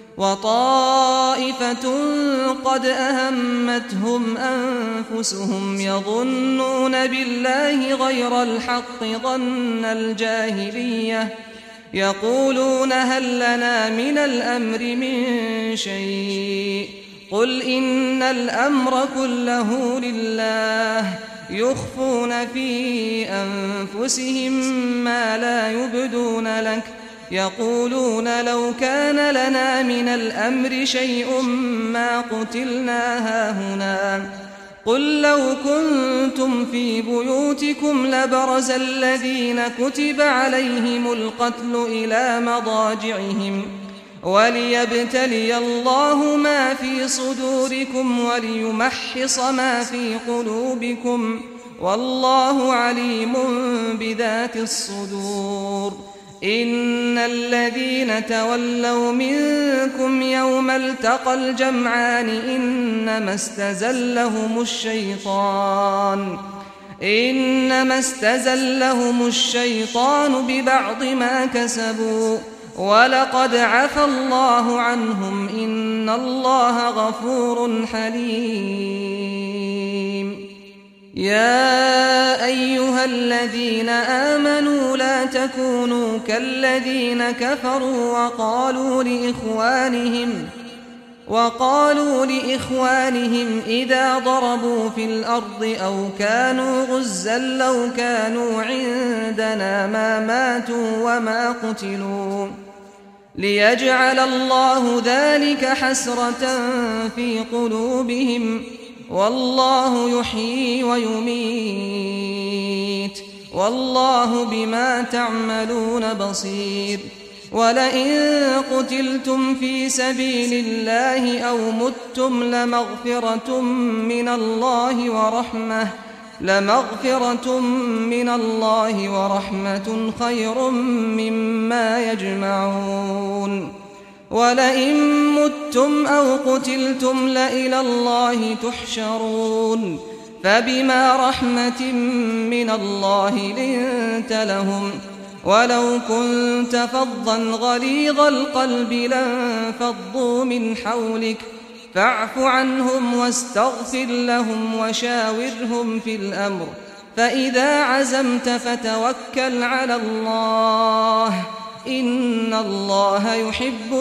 وطائفة قد أهمتهم أنفسهم يظنون بالله غير الحق ظن الجاهلية يقولون هل لنا من الأمر من شيء قل إن الأمر كله لله يخفون في أنفسهم ما لا يبدون لك يقولون لو كان لنا من الأمر شيء ما قتلنا هاهنا قل لو كنتم في بيوتكم لبرز الذين كتب عليهم القتل إلى مضاجعهم وليبتلي الله ما في صدوركم وليمحص ما في قلوبكم والله عليم بذات الصدور إن الذين تولوا منكم يوم التقى الجمعان إنما استزلهم الشيطان إنما استزلهم الشيطان ببعض ما كسبوا ولقد عفى الله عنهم إن الله غفور حليم يا أيها الذين آمنوا لا تكونوا كالذين كفروا وقالوا لإخوانهم وقالوا لإخوانهم إذا ضربوا في الأرض أو كانوا غزا لو كانوا عندنا ما ماتوا وما قتلوا ليجعل الله ذلك حسرة في قلوبهم والله يحيي ويميت والله بما تعملون بصير ولئن قتلتم في سبيل الله أو متم لمغفرة من الله ورحمة لمغفرة من الله ورحمة خير مما يجمعون ولئن متم أو قتلتم لإلى الله تحشرون فبما رحمة من الله لنت لهم ولو كنت فظا غليظ القلب لانفضوا من حولك فاعف عنهم واستغفر لهم وشاورهم في الأمر فإذا عزمت فتوكل على الله إن الله يحب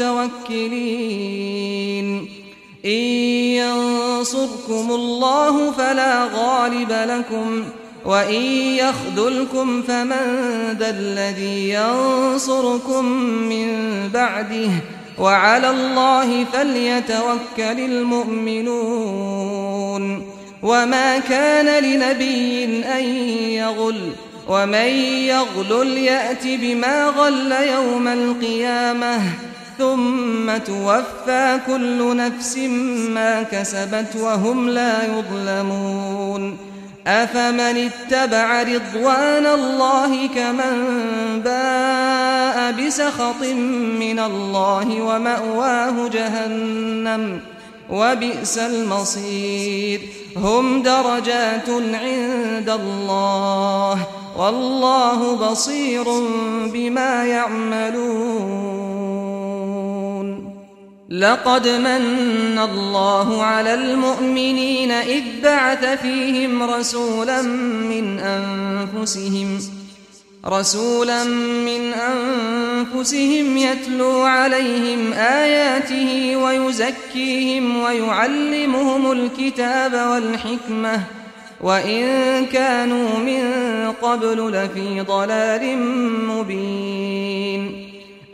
المتوكلين إن ينصركم الله فلا غالب لكم وإن يخذلكم فمن ذا الذي ينصركم من بعده وعلى الله فليتوكل المؤمنون وما كان لنبي أن يغل ومن يغلل يأت بما غل يوم القيامة ثم توفى كل نفس ما كسبت وهم لا يظلمون أفمن اتبع رضوان الله كمن باء بسخط من الله ومأواه جهنم وبئس المصير هم درجات عند الله والله بصير بما يعملون لقد من الله على المؤمنين إذ بعث فيهم رسولا من أنفسهم رسولا من أنفسهم يتلو عليهم آياته ويزكيهم ويعلمهم الكتاب والحكمة وإن كانوا من قبل لفي ضلال مبين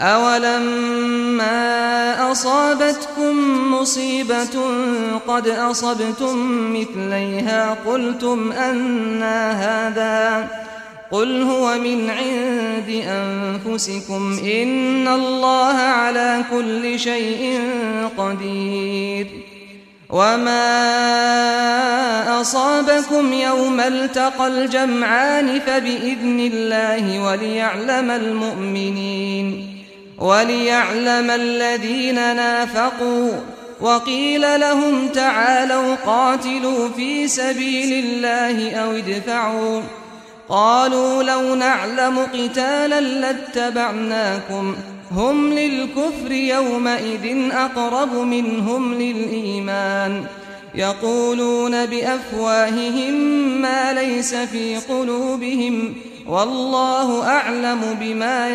أولما أصابتكم مصيبة قد أصبتم مثليها قلتم أنى هذا قل هو من عند أنفسكم إن الله على كل شيء قدير وما أصابكم يوم التقى الجمعان فبإذن الله وليعلم المؤمنين وليعلم الذين نافقوا وقيل لهم تعالوا قاتلوا في سبيل الله أو ادفعوا قالوا لو نعلم قتالا لاتبعناكم هم للكفر يومئذ أقرب منهم للإيمان يقولون بأفواههم ما ليس في قلوبهم والله أعلم بما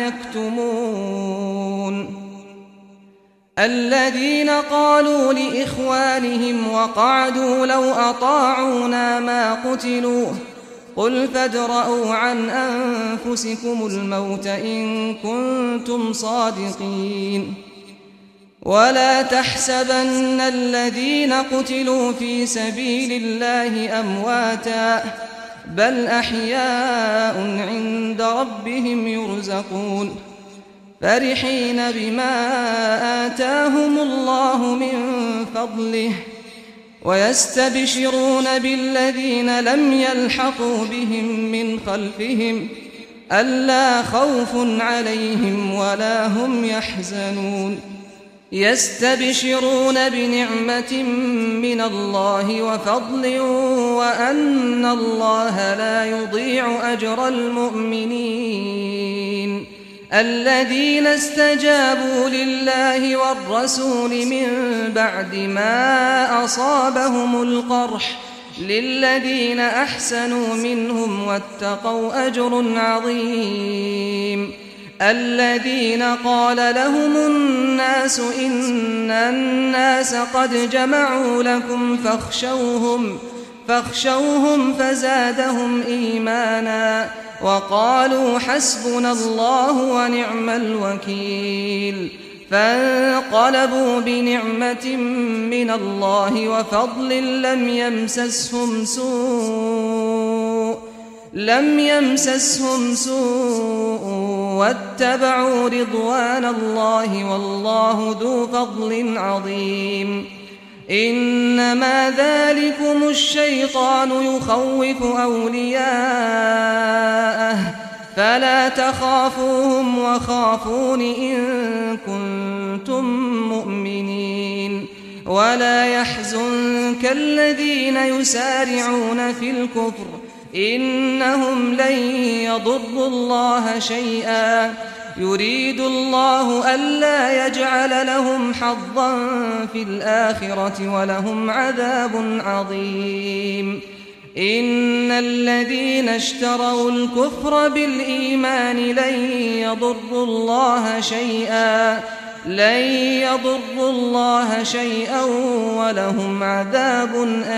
يكتمون الذين قالوا لإخوانهم وقعدوا لو أطاعونا ما قتلوا قل فادرءوا عن أنفسكم الموت إن كنتم صادقين ولا تحسبن الذين قتلوا في سبيل الله أمواتا بل أحياء عند ربهم يرزقون فرحين بما آتاهم الله من فضله ويستبشرون بالذين لم يلحقوا بهم من خلفهم ألا خوف عليهم ولا هم يحزنون يستبشرون بنعمة من الله وفضل وأن الله لا يضيع أجر المؤمنين الذين استجابوا لله والرسول من بعد ما أصابهم القرح للذين أحسنوا منهم واتقوا أجر عظيم الذين قال لهم الناس إن الناس قد جمعوا لكم فاخشوهم فاخشوهم فزادهم إيمانا وقالوا حسبنا الله ونعم الوكيل فانقلبوا بنعمة من الله وفضل لم يمسسهم سوء لم يمسسهم سوء واتبعوا رضوان الله والله ذو فضل عظيم إنما ذلكم الشيطان يخوف أولياءه فلا تخافوهم وخافون إن كنتم مؤمنين ولا يحزنك الذين يسارعون في الكفر إنهم لن يضروا الله شيئا يريد الله ألا يجعل لهم حظا في الآخرة ولهم عذاب عظيم إن الذين اشتروا الكفر بالإيمان لن يضروا الله شيئا لن يضروا الله شيئا ولهم عذاب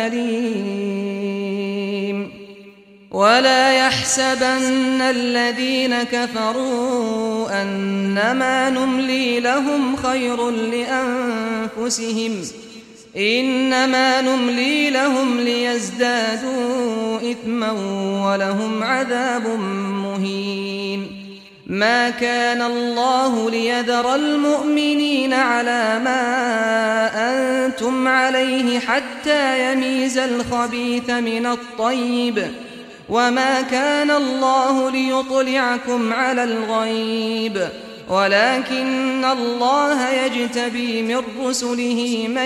أليم ولا يحسبن الذين كفروا أنما نملي لهم خير لأنفسهم إنما نملي لهم ليزدادوا إثما ولهم عذاب مهين ما كان الله ليذر المؤمنين على ما أنتم عليه حتى يميز الخبيث من الطيب وما كان الله ليطلعكم على الغيب ولكن الله يجتبي من رسله من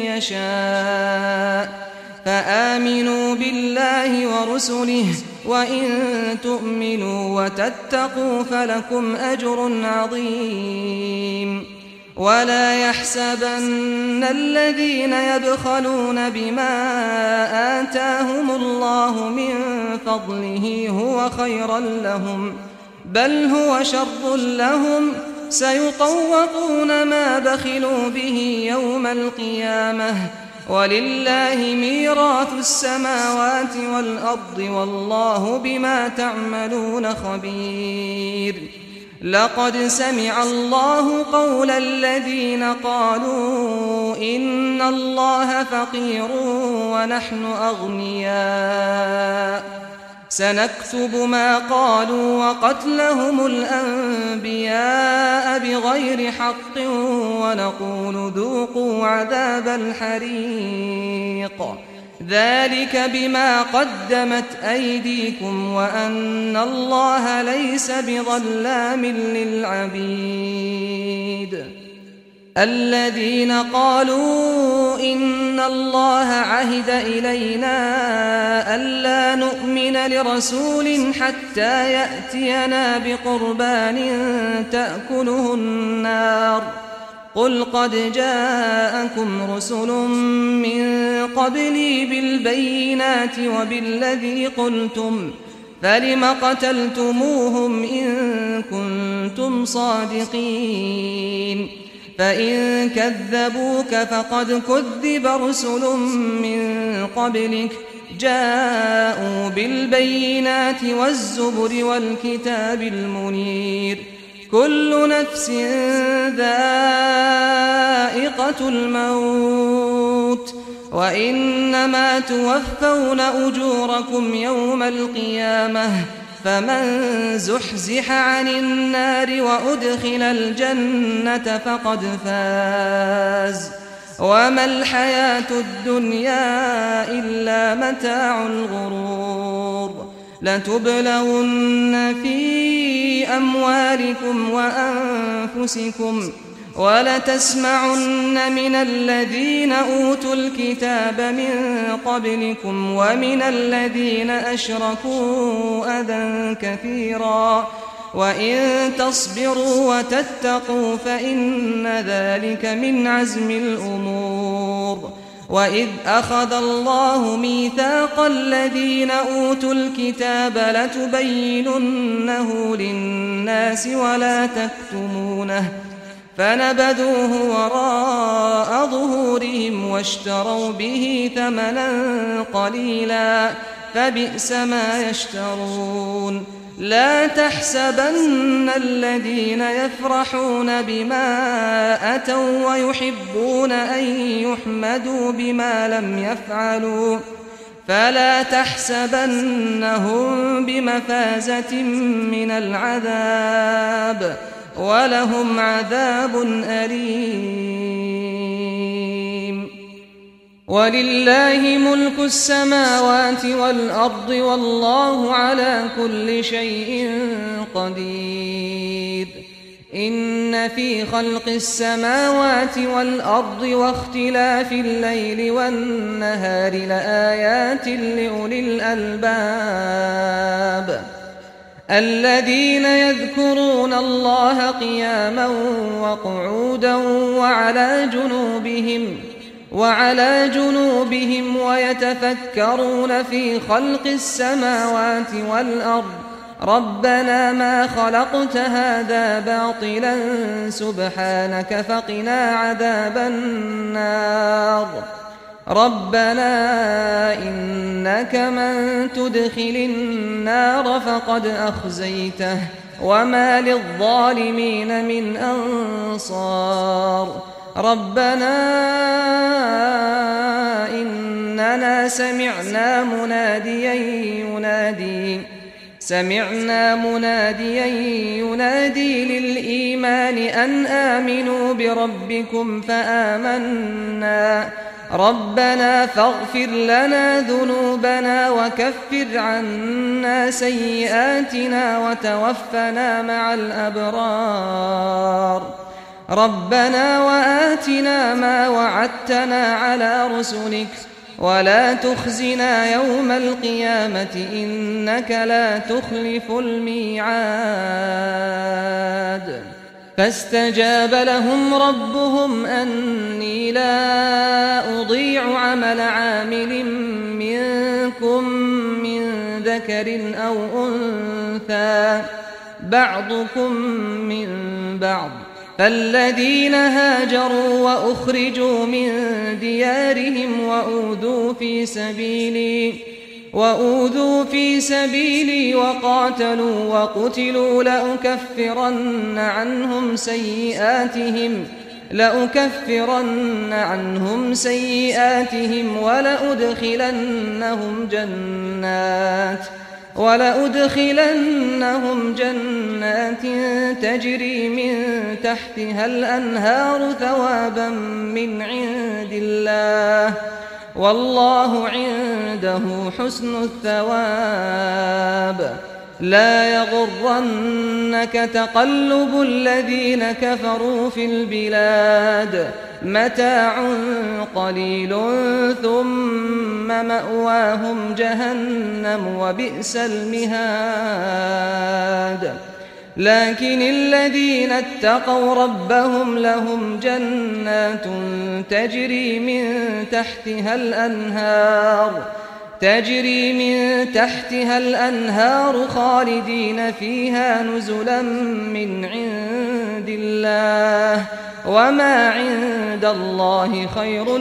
يشاء فآمنوا بالله ورسله وإن تؤمنوا وتتقوا فلكم أجر عظيم ولا يحسبن الذين يبخلون بما آتاهم الله من فضله هو خيرا لهم بل هو شر لهم سيطوقون ما بخلوا به يوم القيامة ولله ميراث السماوات والأرض والله بما تعملون خبير لقد سمع الله قول الذين قالوا إن الله فقير ونحن أغنياء سنكتب ما قالوا وقتلهم الأنبياء بغير حق ونقول ذوقوا عذاب الحريق ذلك بما قدمت أيديكم وأن الله ليس بظلام للعبيد الذين قالوا إن الله عهد إلينا ألا نؤمن لرسول حتى يأتينا بقربان تأكله النار قل قد جاءكم رسل من قبلي بالبينات وبالذي قلتم فلم قتلتموهم إن كنتم صادقين فإن كذبوك فقد كذب رسل من قبلك جاءوا بالبينات والزبر والكتاب المنير كل نفس ذائقة الموت وإنما توفون أجوركم يوم القيامة فمن زحزح عن النار وأدخل الجنة فقد فاز وما الحياة الدنيا إلا متاع الغرور لتبلغن في أموالكم وأنفسكم ولتسمعن من الذين أوتوا الكتاب من قبلكم ومن الذين أشركوا أذى كثيرا وإن تصبروا وتتقوا فإن ذلك من عزم الأمور وإذ أخذ الله ميثاق الذين أوتوا الكتاب لتبيننه للناس ولا تكتمونه فنبذوه وراء ظهورهم واشتروا به ثمنا قليلا فبئس ما يشترون لا تحسبن الذين يفرحون بما أتوا ويحبون أن يحمدوا بما لم يفعلوا فلا تحسبنهم بمفازة من العذاب ولهم عذاب أليم ولله ملك السماوات والأرض والله على كل شيء قدير إن في خلق السماوات والأرض واختلاف الليل والنهار لآيات لأولي الألباب الذين يذكرون الله قياما وقعودا وعلى جنوبهم وعلى جنوبهم ويتفكرون في خلق السماوات والأرض ربنا ما خلقت هذا باطلا سبحانك فقنا عذاب النار ربنا إنك من تدخل النار فقد أخزيته وما للظالمين من أنصار ربنا إننا سمعنا مناديا ينادي سمعنا مناديا ينادي للإيمان أن آمنوا بربكم فآمنا ربنا فاغفر لنا ذنوبنا وكفر عنا سيئاتنا وتوفنا مع الأبرار ربنا وآتنا ما وعدتنا على رسلك ولا تخزنا يوم القيامة إنك لا تخلف الميعاد فاستجاب لهم ربهم أني لا أضيع عمل عامل منكم من ذكر أو أنثى بعضكم من بعض فالذين هاجروا وأخرجوا من ديارهم وأوذوا في سبيلي وأوذوا في سبيلي وقاتلوا وقتلوا لأكفرن عنهم سيئاتهم لأكفرن عنهم سيئاتهم ولأدخلنهم جنات ولأدخلنهم جنات تجري من تحتها الأنهار ثوابا من عند الله والله عنده حسن الثواب لا يغرنك تقلب الذين كفروا في البلاد متاع قليل ثم مأواهم جهنم وبئس المهاد لكن الذين اتقوا ربهم لهم جنات تجري من تحتها الأنهار تجري من تحتها الأنهار خالدين فيها نزلا من عند الله وما عند الله خير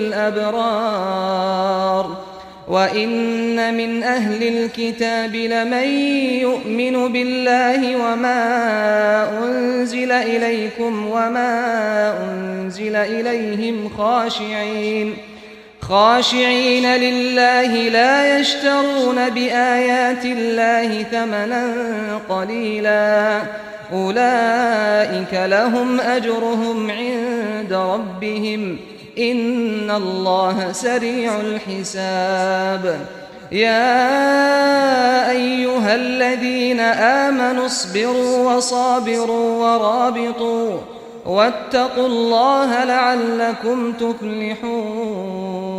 للأبرار وإن من أهل الكتاب لمن يؤمن بالله وما أنزل إليكم وما أنزل إليهم خاشعين خاشعين لله لا يشترون بآيات الله ثمنا قليلا أولئك لهم أجرهم عند ربهم إن الله سريع الحساب يا أيها الذين آمنوا اصبروا وصابروا ورابطوا واتقوا الله لعلكم تفلحون